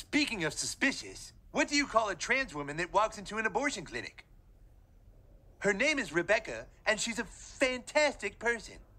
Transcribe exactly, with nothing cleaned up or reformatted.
Speaking of suspicious, what do you call a trans woman that walks into an abortion clinic? Her name is Rebecca, and she's a fantastic person.